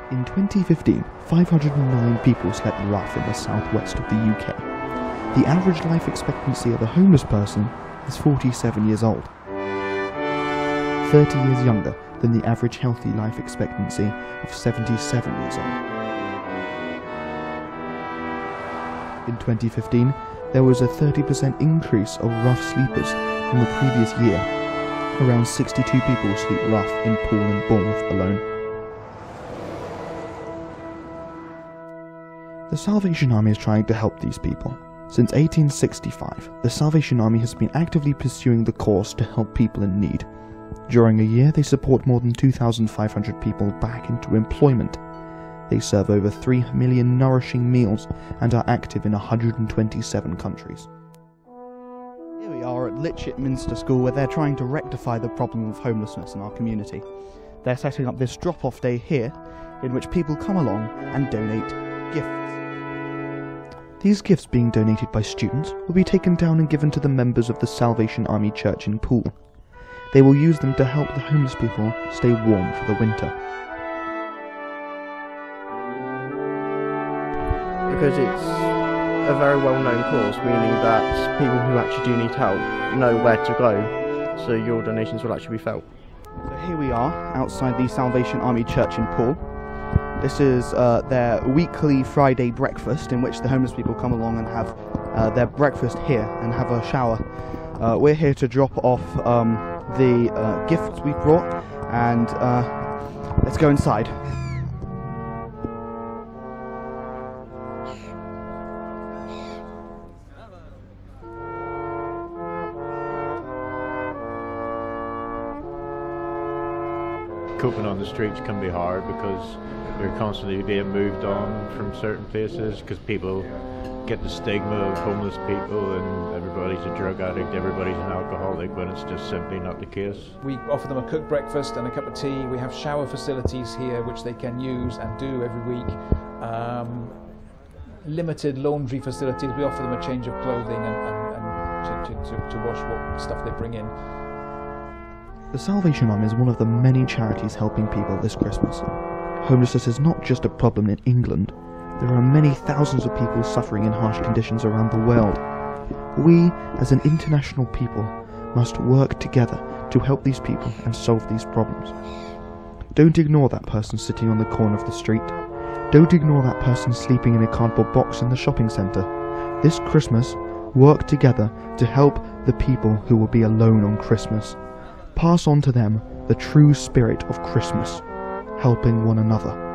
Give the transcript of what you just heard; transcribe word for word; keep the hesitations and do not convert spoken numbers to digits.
In twenty fifteen, five hundred nine people slept rough in the southwest of the U K. The average life expectancy of a homeless person is forty-seven years old, thirty years younger than the average healthy life expectancy of seventy-seven years old. In twenty fifteen, there was a thirty percent increase of rough sleepers from the previous year. Around sixty-two people sleep rough in Poole and Bournemouth alone. The Salvation Army is trying to help these people. Since eighteen sixty-five, the Salvation Army has been actively pursuing the cause to help people in need. During a year, they support more than two thousand five hundred people back into employment. They serve over three million nourishing meals and are active in one hundred twenty-seven countries. Here we are at Litchett Minster School, where they're trying to rectify the problem of homelessness in our community. They're setting up this drop-off day here, in which people come along and donate gifts. These gifts being donated by students will be taken down and given to the members of the Salvation Army Church in Poole. They will use them to help the homeless people stay warm for the winter. Because it's a very well-known cause, meaning that people who actually do need help know where to go, so your donations will actually be felt. So here we are outside the Salvation Army Church in Poole. This is uh, their weekly Friday breakfast, in which the homeless people come along and have uh, their breakfast here and have a shower. Uh, we're here to drop off um, the uh, gifts we've brought, and uh, let's go inside. Coping on the streets can be hard because you're constantly being moved on from certain places, because people get the stigma of homeless people and everybody's a drug addict, everybody's an alcoholic, when it's just simply not the case. We offer them a cooked breakfast and a cup of tea. We have shower facilities here which they can use and do every week. Um, limited laundry facilities. We offer them a change of clothing and, and, and to, to, to, to wash what stuff they bring in. The Salvation Army is one of the many charities helping people this Christmas. Homelessness is not just a problem in England. There are many thousands of people suffering in harsh conditions around the world. We, as an international people, must work together to help these people and solve these problems. Don't ignore that person sitting on the corner of the street. Don't ignore that person sleeping in a cardboard box in the shopping centre. This Christmas, work together to help the people who will be alone on Christmas. Pass on to them the true spirit of Christmas, helping one another.